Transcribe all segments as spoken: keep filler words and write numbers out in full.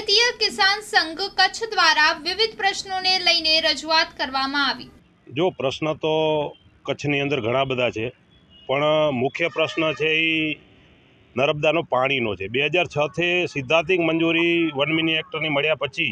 ભારતીય કિસાન સંઘ કચ્છ દ્વારા વિવિધ પ્રશ્નોને લઈને રજૂઆત કરવામાં આવી। જો પ્રશ્ન તો કચ્છની અંદર ઘણા બધા છે, પણ મુખ્ય પ્રશ્ન છે એ નર્મદાનો પાણીનો છે। બે હજાર છ થી સિદ્ધાંતિક મંજૂરી વન મિની એક્ટરની મળ્યા પછી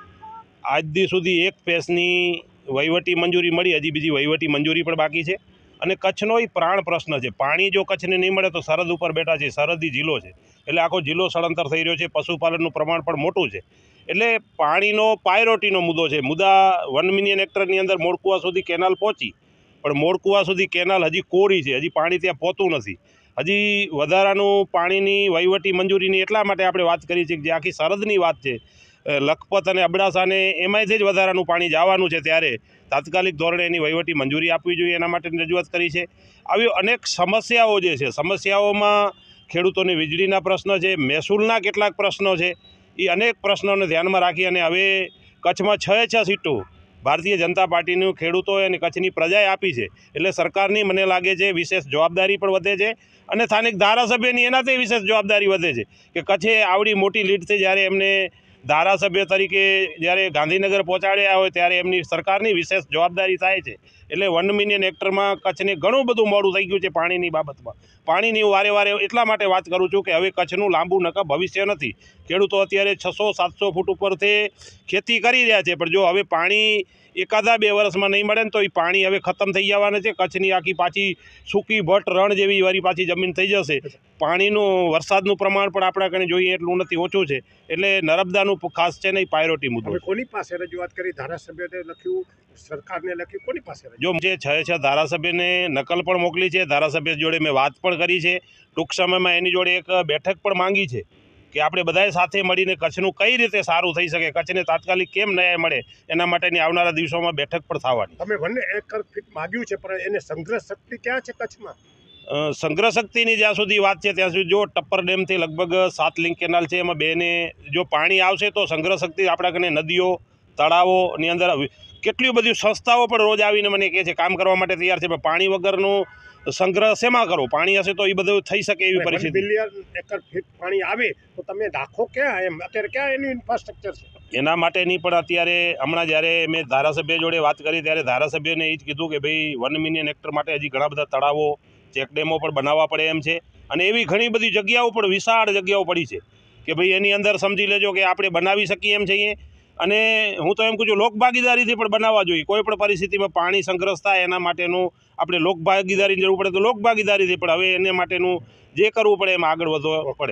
આજ દી સુધી એક પેસની વહીવટી મંજૂરી મળી, હજી બીજી વહીવટી મંજૂરી પણ બાકી છે। અને કચ્છનો એ પ્રાણ પ્રશ્ન છે। પાણી જો કચ્છને નહીં મળે તો સરહદ ઉપર બેઠા છે, સરહદી જિલ્લો છે, એટલે આખો જિલ્લો સ્થળાંતર થઈ રહ્યો છે। પશુપાલનનું પ્રમાણ પણ મોટું છે, એટલે પાણીનો પ્રાયોરિટીનો મુદ્દો છે। મુદ્દા વન મિલિયન હેક્ટરની અંદર મોડકુવા સુધી કેનાલ પહોંચી, પણ મોડકુવા સુધી કેનાલ હજી કોરી છે, હજી પાણી ત્યાં પહોંચતું નથી। હજી વધારાનું પાણીની વહીવટી મંજૂરીની એટલા માટે આપણે વાત કરી છે કે જે આખી સરહદની વાત છે, લખપત અને અબડાસાને એમાંયથી જ વધારાનું પાણી જવાનું છે, ત્યારે તાત્કાલિક ધોરણે એની વહીવટી મંજૂરી આપવી જોઈએ, એના માટેની રજૂઆત કરી છે। આવી અનેક સમસ્યાઓ જે છે, સમસ્યાઓમાં ખેડૂતોની વીજળીના પ્રશ્ન છે, મહેસૂલના કેટલાક પ્રશ્નો છે, એ અનેક પ્રશ્નોને ધ્યાનમાં રાખી અને હવે કચ્છમાં છ છ સીટો ભારતીય જનતા પાર્ટીનું ખેડૂતોએ અને કચ્છની પ્રજાએ આપી છે, એટલે સરકારની મને લાગે છે વિશેષ જવાબદારી પણ વધે છે અને સ્થાનિક ધારાસભ્યની એનાથી વિશેષ જવાબદારી વધે છે કે કચ્છે આવડી મોટી લીડથી જ્યારે એમને ધારાસભ્ય તરીકે જ્યારે ગાંધીનગર પહોંચાડ્યા હોય ત્યારે એમની સરકારની વિશેષ જવાબદારી થાય છે। એટલે વન મિલિયન હેક્ટરમાં કચ્છને ઘણું બધું મોડું થઈ ગયું છે પાણીની બાબતમાં। પાણીની હું વારે વારે એટલા માટે વાત કરું છું કે હવે કચ્છનું લાંબુ નકા ભવિષ્ય નથી। ખેડૂતો અત્યારે છસો સાતસો ફૂટ ઉપરથી ખેતી કરી રહ્યા છે, પણ જો હવે પાણી એકાદા બે વર્ષમાં નહીં મળે ને તો એ પાણી હવે ખતમ થઈ જવાના છે। કચ્છની આખી પાછી સૂકી ભટ્ટ રણ જેવી વારી પાછી જમીન થઈ જશે। પાણીનું વરસાદનું પ્રમાણ પણ આપણા કને જોઈએ એટલું નથી, ઓછું છે, એટલે નર્મદાનું ખાસ છે ને એ પ્રાયોરિટી મુદ્દો। કોની પાસે રજૂઆત કરી? ધારાસભ્યને લખ્યું, સરકારને લખ્યું, કોની પાસે? જો જે છ છ ધારાસભ્યને નકલ પણ મોકલી છે, ધારાસભ્ય જોડે મેં વાત પણ કરી છે, ટૂંક સમયમાં એની જોડે એક બેઠક પણ માંગી છે કે આપણે બધાએ સાથે મળીને કચ્છનું કઈ રીતે સારું થઈ શકે, કચ્છને તાત્કાલિક કેમ ન્યાય મળે, એના માટેની આવનારા દિવસોમાં બેઠક પણ થવાની। તમે વન એકર ફીટ માગ્યું છે, પણ એને સંગ્રહ શક્તિ ક્યાં છે કચ્છમાં? સંગ્રહ શક્તિની જ્યાં સુધી વાત છે ત્યાં સુધી જો ટપ્પર ડેમથી લગભગ સાત લિંક કેનાલ છે, એમાં બેને જો પાણી આવશે તો સંગ્રહ શક્તિ આપણા કને નદીઓ તળાવોની અંદર કેટલી બધી સંસ્થાઓ પણ રોજ આવીને મને કહે છે કામ કરવા માટે તૈયાર છે, પણ પાણી વગરનું સંગ્રહ શેમાં કરો? પાણી હશે તો એ બધું થઈ શકે એવી પરિસ્થિતિ। બિલિયન એકર ફીટ પાણી આવે તો તમે રાખો ક્યાં? એમ અત્યારે ક્યાં એનું ઇન્ફ્રાસ્ટ્રક્ચર છે? એના માટેની પણ અત્યારે હમણાં જ્યારે મેં ધારાસભ્ય જોડે વાત કરી ત્યારે ધારાસભ્યને એ જ કીધું કે ભાઈ વન મિલિયન હેક્ટર માટે હજી ઘણા બધા તળાવો ચેકડેમો પણ બનાવવા પડે એમ છે, અને એવી ઘણી બધી જગ્યાઓ પણ વિશાળ જગ્યાઓ પડી છે કે ભાઈ એની અંદર સમજી લેજો કે આપણે બનાવી શકીએ એમ છીએ। અને હું તો એમ કહું છું લોકભાગીદારીથી પણ બનાવવા જોઈએ। કોઈ પણ પરિસ્થિતિમાં પાણી સંગ્રહ થાય એના માટેનું આપણે લોકભાગીદારીની જરૂર પડે તો લોકભાગીદારીથી, પણ હવે એને માટેનું જે કરવું પડે એમાં આગળ વધવું પડે।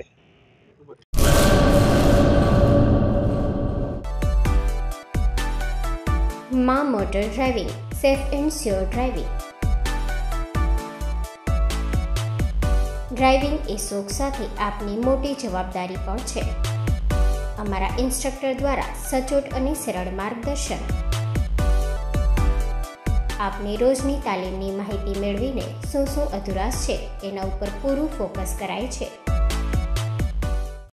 મા motor driving, safe and sure driving. Driving એ શોખ સાથે આપની મોટી જવાબદારી પણ છે। અમારા ઇન્સ્ટ્રક્ટર દ્વારા સચોટ અને સરળ માર્ગદર્શન આપની રોજની તાલીમની માહિતી મેળવીને શું શું અધુરાશ છે એના ઉપર પૂરું ફોકસ કરાય છે।